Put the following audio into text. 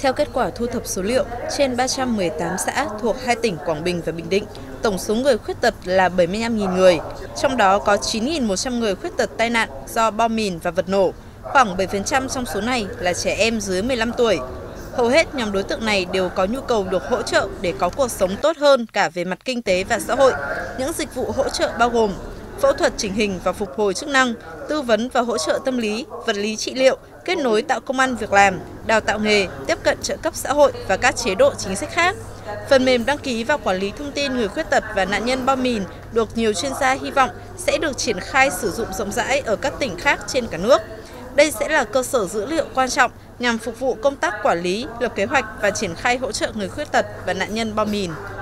Theo kết quả thu thập số liệu, trên 318 xã thuộc hai tỉnh Quảng Bình và Bình Định, tổng số người khuyết tật là 75.000 người, trong đó có 9.100 người khuyết tật tai nạn do bom mìn và vật nổ. Khoảng 7% trong số này là trẻ em dưới 15 tuổi. Hầu hết nhóm đối tượng này đều có nhu cầu được hỗ trợ để có cuộc sống tốt hơn cả về mặt kinh tế và xã hội. Những dịch vụ hỗ trợ bao gồm phẫu thuật chỉnh hình và phục hồi chức năng, tư vấn và hỗ trợ tâm lý, vật lý trị liệu, kết nối tạo công ăn việc làm, đào tạo nghề, tiếp cận trợ cấp xã hội và các chế độ chính sách khác. Phần mềm đăng ký và quản lý thông tin người khuyết tật và nạn nhân bom mìn được nhiều chuyên gia hy vọng sẽ được triển khai sử dụng rộng rãi ở các tỉnh khác trên cả nước. Đây sẽ là cơ sở dữ liệu quan trọng nhằm phục vụ công tác quản lý, lập kế hoạch và triển khai hỗ trợ người khuyết tật và nạn nhân bom mìn.